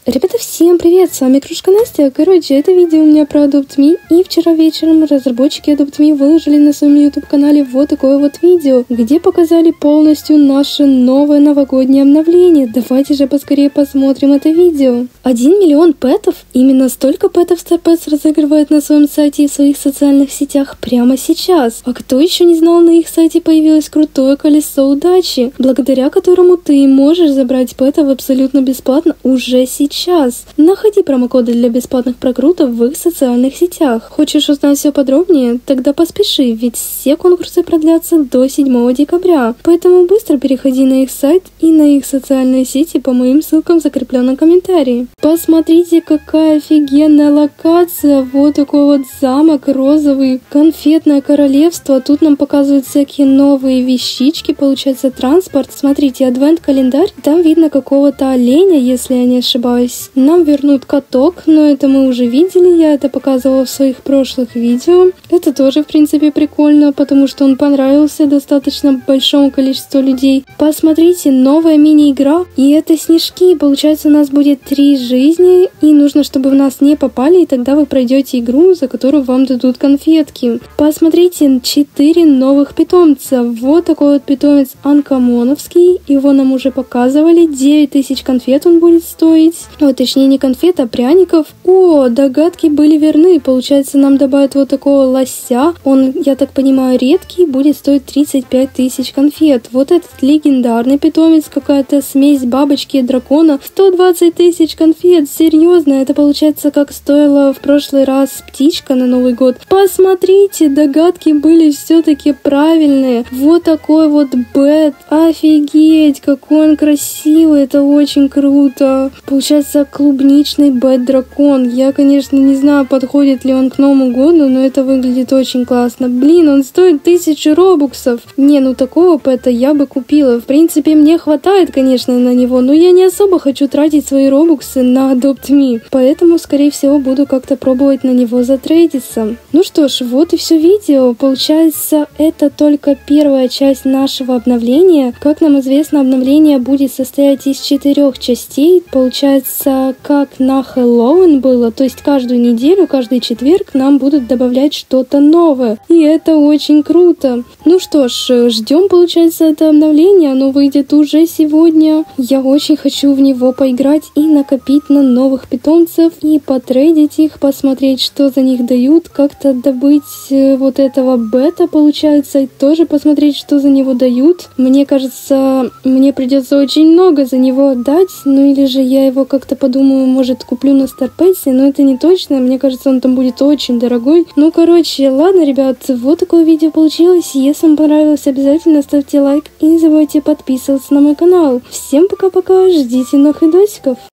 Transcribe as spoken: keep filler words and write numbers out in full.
Ребята, всем привет, с вами Кружка Настя. Короче, это видео у меня про Adopt.me, и вчера вечером разработчики Adopt.me выложили на своем YouTube-канале вот такое вот видео, где показали полностью наше новое новогоднее обновление. Давайте же поскорее посмотрим это видео. Один миллион пэтов, именно столько пэтов StarPets разыгрывает на своем сайте и в своих социальных сетях прямо сейчас. А кто еще не знал, на их сайте появилось крутое колесо удачи, благодаря которому ты можешь забрать пэтов абсолютно бесплатно уже сейчас. Сейчас. Находи промокоды для бесплатных прокрутов в их социальных сетях. Хочешь узнать все подробнее? Тогда поспеши, ведь все конкурсы продлятся до седьмого декабря. Поэтому быстро переходи на их сайт и на их социальные сети по моим ссылкам в закрепленном комментарии. Посмотрите, какая офигенная локация. Вот такой вот замок розовый, конфетное королевство. Тут нам показывают всякие новые вещички, получается транспорт. Смотрите, адвент-календарь. Там видно какого-то оленя, если я не ошибаюсь. Нам вернут каток, но это мы уже видели, я это показывала в своих прошлых видео. Это тоже, в принципе, прикольно, потому что он понравился достаточно большому количеству людей. Посмотрите, новая мини-игра, и это снежки. Получается, у нас будет три жизни, и нужно, чтобы в нас не попали, и тогда вы пройдете игру, за которую вам дадут конфетки. Посмотрите, четыре новых питомца. Вот такой вот питомец анкомоновский, его нам уже показывали, девять тысяч конфет он будет стоить. Ну, точнее, не конфет, а пряников. О, догадки были верны. Получается, нам добавят вот такого лося. Он, я так понимаю, редкий, будет стоить тридцать пять тысяч конфет. Вот этот легендарный питомец, какая-то смесь бабочки и дракона. сто двадцать тысяч конфет. Серьезно, это получается, как стоила в прошлый раз птичка на Новый год. Посмотрите, догадки были все-таки правильные. Вот такой вот бэт. Офигеть, какой он красивый. Это очень круто. Получается, клубничный бэт-дракон. Я, конечно, не знаю, подходит ли он к Новому году, но это выглядит очень классно. Блин, он стоит тысячу робуксов. Не, ну такого пэта я бы купила. В принципе, мне хватает, конечно, на него, но я не особо хочу тратить свои робуксы на Adopt.me. Поэтому, скорее всего, буду как-то пробовать на него затрейдиться. Ну что ж, вот и все видео. Получается, это только первая часть нашего обновления. Как нам известно, обновление будет состоять из четырех частей. Получается, как на Хэллоуин было, то есть каждую неделю, каждый четверг нам будут добавлять что-то новое. И это очень круто. Ну что ж, ждем, получается, это обновление. Оно выйдет уже сегодня. Я очень хочу в него поиграть и накопить на новых питомцев, и потрейдить их, посмотреть, что за них дают, как-то добыть вот этого бета, получается, и тоже посмотреть, что за него дают. Мне кажется, мне придется очень много за него отдать, ну или же я его как-то подумаю, может, куплю на StarPets, но это не точно, мне кажется, он там будет очень дорогой. Ну, короче, ладно, ребят, вот такое видео получилось. Если вам понравилось, обязательно ставьте лайк и не забывайте подписываться на мой канал. Всем пока-пока, ждите новых видосиков.